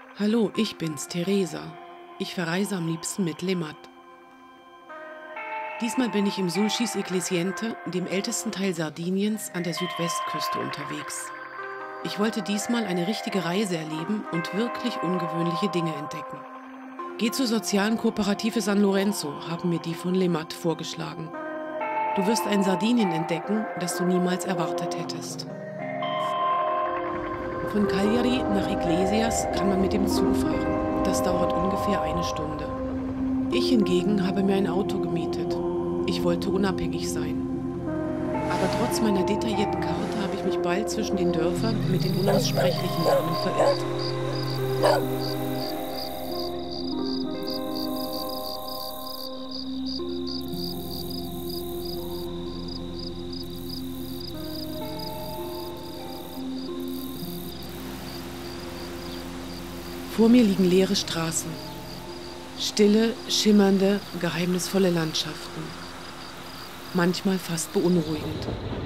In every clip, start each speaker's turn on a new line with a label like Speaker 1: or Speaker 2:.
Speaker 1: Hallo, ich bin's, Teresa. Ich verreise am liebsten mit LeMat. Diesmal bin ich im Sulcis Iglesiente, dem ältesten Teil Sardiniens an der Südwestküste, unterwegs. Ich wollte diesmal eine richtige Reise erleben und wirklich ungewöhnliche Dinge entdecken. Geh zur sozialen Kooperative San Lorenzo, haben mir die von LeMat vorgeschlagen. Du wirst ein Sardinien entdecken, das du niemals erwartet hättest. Von Cagliari nach Iglesias kann man mit dem Zug fahren. Das dauert ungefähr 1 Stunde. Ich hingegen habe mir ein Auto gemietet. Ich wollte unabhängig sein. Aber trotz meiner detaillierten Karte habe ich mich bald zwischen den Dörfern mit den unaussprechlichen Namen verirrt. Vor mir liegen leere Straßen. Stille, schimmernde, geheimnisvolle Landschaften. Manchmal fast beunruhigend.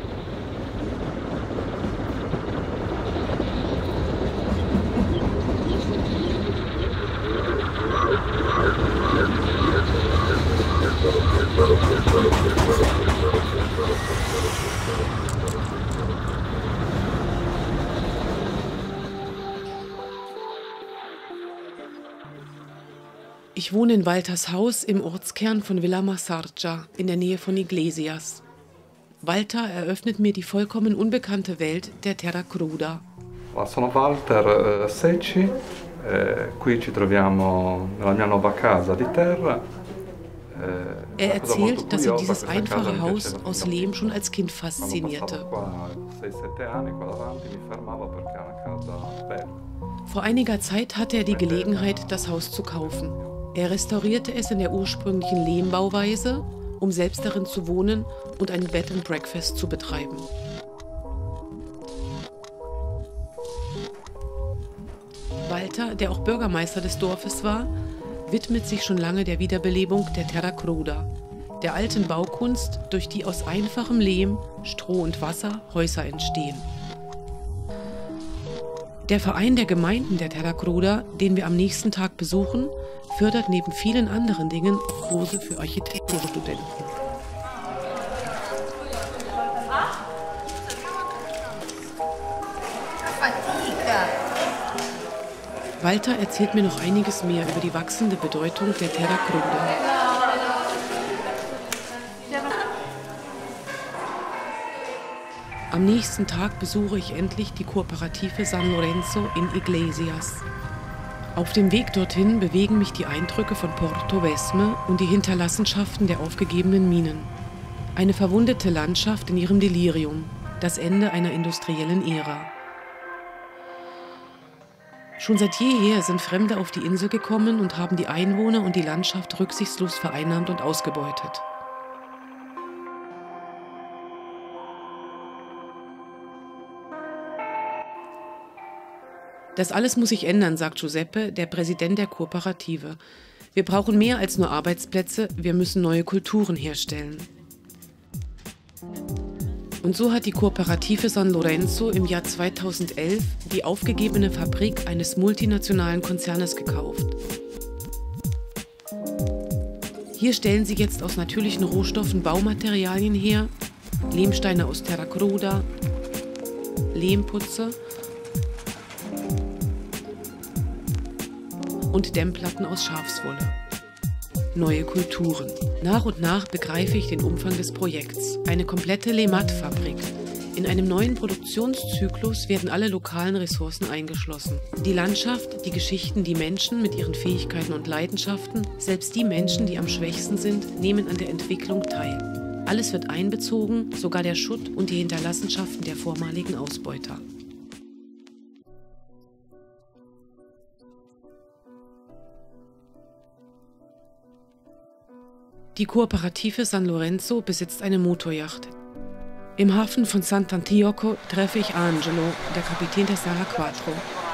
Speaker 1: Ich wohne in Walters Haus im Ortskern von Villa Massargia in der Nähe von Iglesias. Walter eröffnet mir die vollkommen unbekannte Welt der Terra Cruda.
Speaker 2: Sono Walter Secci, qui ci troviamo nella mia nuova casa di terra.
Speaker 1: Er erzählt, dass ihn dieses einfache Haus aus Lehm schon als Kind faszinierte. Vor einiger Zeit hatte er die Gelegenheit, das Haus zu kaufen. Er restaurierte es in der ursprünglichen Lehmbauweise, um selbst darin zu wohnen und ein Bed and Breakfast zu betreiben. Walter, der auch Bürgermeister des Dorfes war, widmet sich schon lange der Wiederbelebung der Terra Cruda, der alten Baukunst, durch die aus einfachem Lehm, Stroh und Wasser Häuser entstehen. Der Verein der Gemeinden der Terra Cruda, den wir am nächsten Tag besuchen, fördert neben vielen anderen Dingen Kurse für Architekturstudenten. Walter erzählt mir noch einiges mehr über die wachsende Bedeutung der Terra Cruda. Am nächsten Tag besuche ich endlich die Kooperative San Lorenzo in Iglesias. Auf dem Weg dorthin bewegen mich die Eindrücke von Portovesme und die Hinterlassenschaften der aufgegebenen Minen. Eine verwundete Landschaft in ihrem Delirium, das Ende einer industriellen Ära. Schon seit jeher sind Fremde auf die Insel gekommen und haben die Einwohner und die Landschaft rücksichtslos vereinnahmt und ausgebeutet. Das alles muss sich ändern, sagt Giuseppe, der Präsident der Kooperative. Wir brauchen mehr als nur Arbeitsplätze, wir müssen neue Kulturen herstellen. Und so hat die Kooperative San Lorenzo im Jahr 2011 die aufgegebene Fabrik eines multinationalen Konzernes gekauft. Hier stellen sie jetzt aus natürlichen Rohstoffen Baumaterialien her, Lehmsteine aus Terra Cruda, Lehmputze und Dämmplatten aus Schafswolle. Neue Kulturen. Nach und nach begreife ich den Umfang des Projekts. Eine komplette LeMat-Fabrik. In einem neuen Produktionszyklus werden alle lokalen Ressourcen eingeschlossen. Die Landschaft, die Geschichten, die Menschen mit ihren Fähigkeiten und Leidenschaften, selbst die Menschen, die am schwächsten sind, nehmen an der Entwicklung teil. Alles wird einbezogen, sogar der Schutt und die Hinterlassenschaften der vormaligen Ausbeuter. Die Kooperative San Lorenzo besitzt eine Motoryacht. Im Hafen von Sant'Antioco treffe ich Angelo, der Kapitän der Sara Quattro.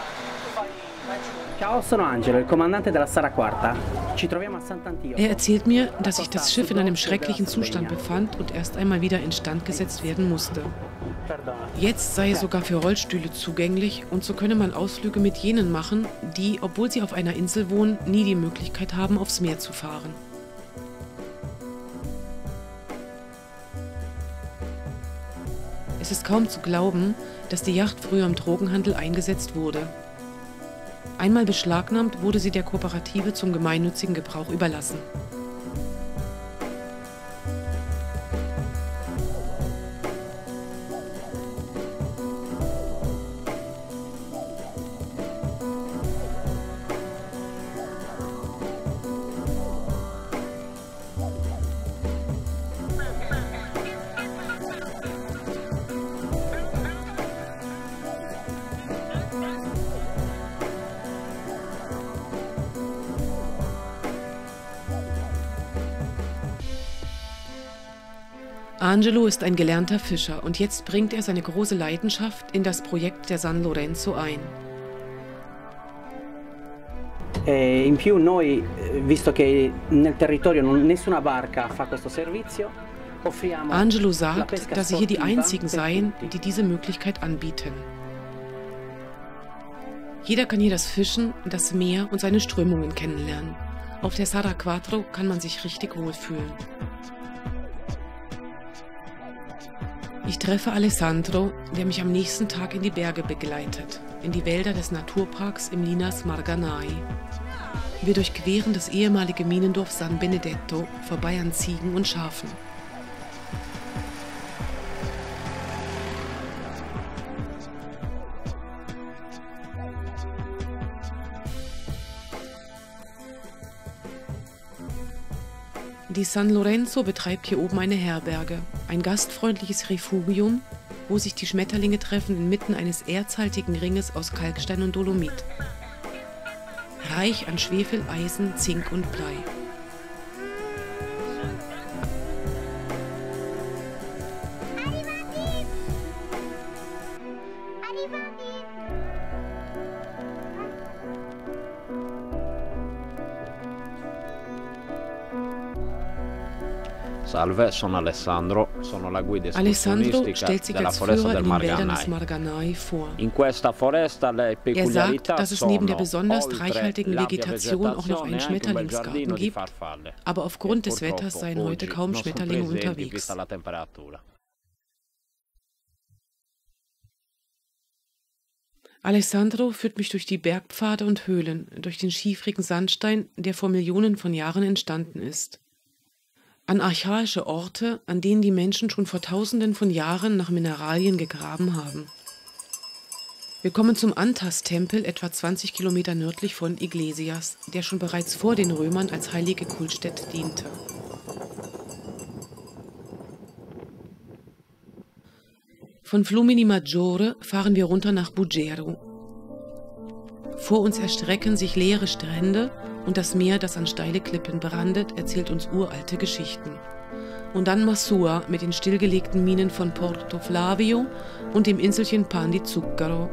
Speaker 3: Ciao, sono Angelo, il comandante della Sara Quarta. Ci troviamo a Sant'Antioco.
Speaker 1: Er erzählt mir, dass sich das Schiff in einem schrecklichen Zustand befand und erst einmal wieder instand gesetzt werden musste. Jetzt sei es sogar für Rollstühle zugänglich und so könne man Ausflüge mit jenen machen, die, obwohl sie auf einer Insel wohnen, nie die Möglichkeit haben, aufs Meer zu fahren. Es ist kaum zu glauben, dass die Yacht früher im Drogenhandel eingesetzt wurde. Einmal beschlagnahmt, wurde sie der Kooperative zum gemeinnützigen Gebrauch überlassen. Angelo ist ein gelernter Fischer und jetzt bringt er seine große Leidenschaft in das Projekt der San Lorenzo ein.
Speaker 3: In più noi, visto che nel territorio nessuna barca fa questo servizio, offriamo.
Speaker 1: Angelo sagt, dass sie hier die einzigen seien, die diese Möglichkeit anbieten. Jeder kann hier das Fischen, das Meer und seine Strömungen kennenlernen. Auf der Sara Quattro kann man sich richtig wohlfühlen. Ich treffe Alessandro, der mich am nächsten Tag in die Berge begleitet, in die Wälder des Naturparks im Linas Marganai. Wir durchqueren das ehemalige Minendorf San Benedetto, vorbei an Ziegen und Schafen. Die San Lorenzo betreibt hier oben eine Herberge, ein gastfreundliches Refugium, wo sich die Schmetterlinge treffen inmitten eines erzhaltigen Ringes aus Kalkstein und Dolomit. Reich an Schwefel, Eisen, Zink und Blei.
Speaker 4: Salve, sono Alessandro, sono la guida
Speaker 1: Alessandro
Speaker 4: escursionistica
Speaker 1: stellt sich
Speaker 4: della
Speaker 1: als
Speaker 4: foresta
Speaker 1: Führer
Speaker 4: del
Speaker 1: in den Wäldern des
Speaker 4: Marganai.
Speaker 1: Marganai vor.
Speaker 4: In questa foresta le
Speaker 1: Er
Speaker 4: peculiarità
Speaker 1: sagt, dass es neben der
Speaker 4: sono,
Speaker 1: besonders
Speaker 4: oltre
Speaker 1: reichhaltigen
Speaker 4: l'ampia
Speaker 1: Vegetation auch noch einen
Speaker 4: vegetazione, anche un bel
Speaker 1: Schmetterlingsgarten
Speaker 4: giardino di
Speaker 1: gibt,
Speaker 4: farfalle.
Speaker 1: aber aufgrund des
Speaker 4: Purtroppo
Speaker 1: Wetters seien heute
Speaker 4: oggi
Speaker 1: kaum
Speaker 4: non sono
Speaker 1: Schmetterlinge
Speaker 4: presenti,
Speaker 1: unterwegs.
Speaker 4: vista la temperatura.
Speaker 1: Alessandro führt mich durch die Bergpfade und Höhlen, durch den schiefrigen Sandstein, der vor Millionen von Jahren entstanden ist. An archaische Orte, an denen die Menschen schon vor Tausenden von Jahren nach Mineralien gegraben haben. Wir kommen zum Antas-Tempel, etwa 20 Kilometer nördlich von Iglesias, der schon bereits vor den Römern als heilige Kultstätte diente. Von Flumini Maggiore fahren wir runter nach Bugero. Vor uns erstrecken sich leere Strände und das Meer, das an steile Klippen brandet, erzählt uns uralte Geschichten. Und dann Massua mit den stillgelegten Minen von Porto Flavio und dem Inselchen Pan di Zucchero.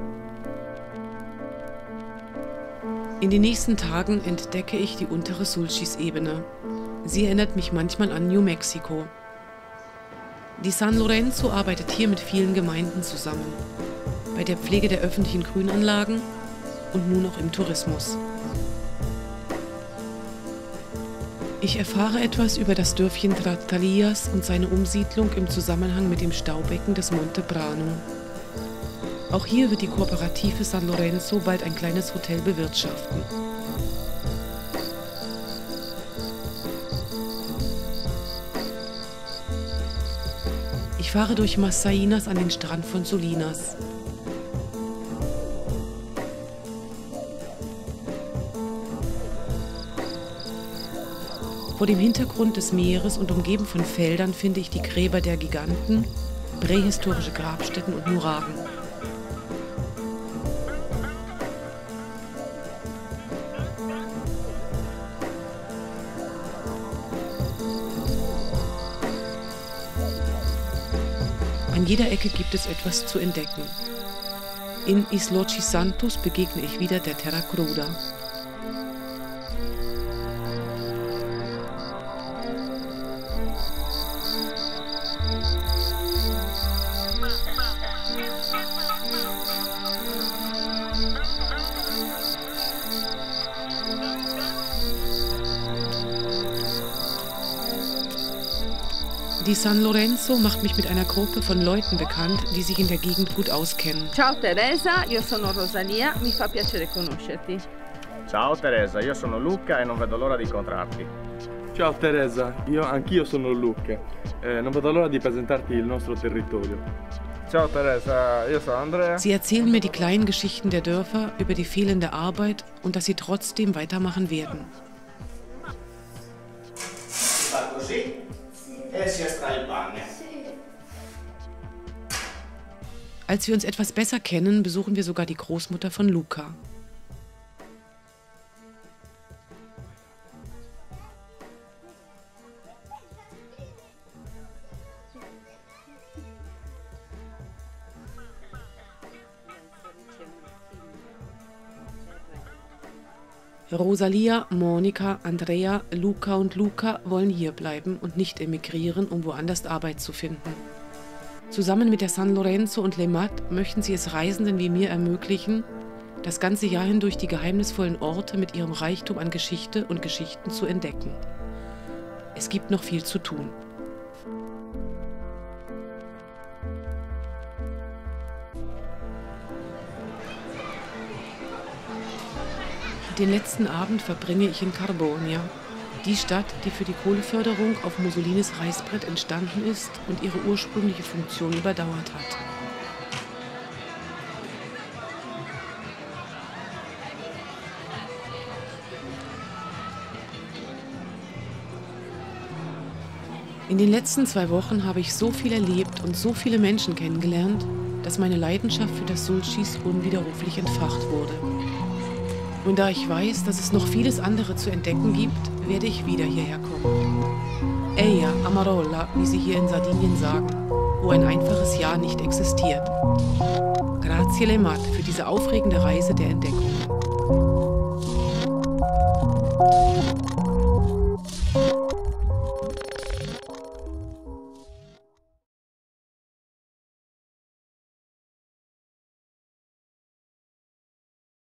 Speaker 1: In den nächsten Tagen entdecke ich die untere Sulcis-Ebene. Sie erinnert mich manchmal an New Mexico. Die San Lorenzo arbeitet hier mit vielen Gemeinden zusammen, bei der Pflege der öffentlichen Grünanlagen und nun auch im Tourismus. Ich erfahre etwas über das Dörfchen Trattalias und seine Umsiedlung im Zusammenhang mit dem Staubecken des Monte Brano. Auch hier wird die Kooperative San Lorenzo bald ein kleines Hotel bewirtschaften. Ich fahre durch Massainas an den Strand von Solinas. Vor dem Hintergrund des Meeres und umgeben von Feldern finde ich die Gräber der Giganten, prähistorische Grabstätten und Nuragen. An jeder Ecke gibt es etwas zu entdecken. In Islochi Santos begegne ich wieder der Terra Cruda. Die San Lorenzo macht mich mit einer Gruppe von Leuten bekannt, die sich in der Gegend gut auskennen.
Speaker 5: Ciao Teresa, io sono Rosalia, mi fa piacere conoscerti.
Speaker 6: Ciao Teresa, io sono Luca e non vedo l'ora di incontrarti.
Speaker 7: Ciao Teresa, anch'io sono Luca, non vedo l'ora di presentarti il nostro territorio.
Speaker 6: Ciao Teresa, io sono Andrea.
Speaker 1: Sie erzählen mir die kleinen Geschichten der Dörfer über die fehlende Arbeit und dass sie trotzdem weitermachen werden. Als wir uns etwas besser kennen, besuchen wir sogar die Großmutter von Luca. Rosalia, Monika, Andrea, Luca und Luca wollen hier bleiben und nicht emigrieren, um woanders Arbeit zu finden. Zusammen mit der San Lorenzo und LeMat möchten sie es Reisenden wie mir ermöglichen, das ganze Jahr hindurch die geheimnisvollen Orte mit ihrem Reichtum an Geschichte und Geschichten zu entdecken. Es gibt noch viel zu tun. Den letzten Abend verbringe ich in Carbonia, die Stadt, die für die Kohleförderung auf Mussolinis Reißbrett entstanden ist und ihre ursprüngliche Funktion überdauert hat. In den letzten 2 Wochen habe ich so viel erlebt und so viele Menschen kennengelernt, dass meine Leidenschaft für das Sulcis unwiderruflich entfacht wurde. Und da ich weiß, dass es noch vieles andere zu entdecken gibt, werde ich wieder hierher kommen. Eia Amarolla, wie sie hier in Sardinien sagen, wo ein einfaches Ja nicht existiert. Grazie LeMat für diese aufregende Reise der Entdeckung.